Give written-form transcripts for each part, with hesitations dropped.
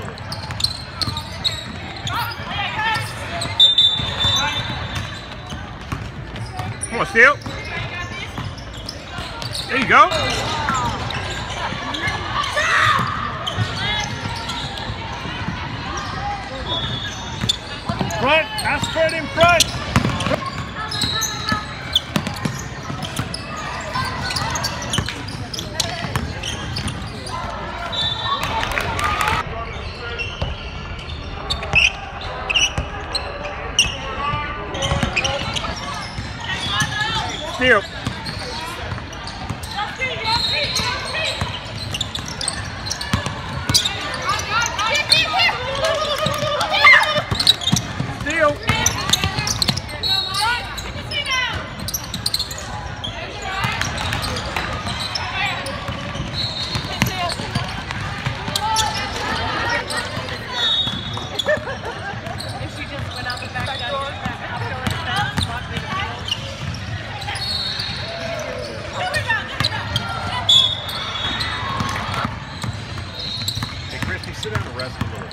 Come on, Steele. There you go. Front, ask for it in front. Steele. Sit down and rest a little.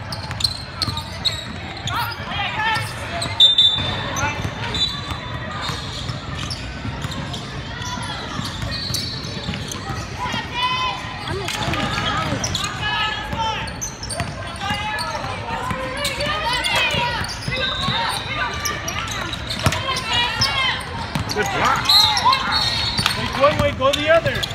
Good block. Take one way, go the other.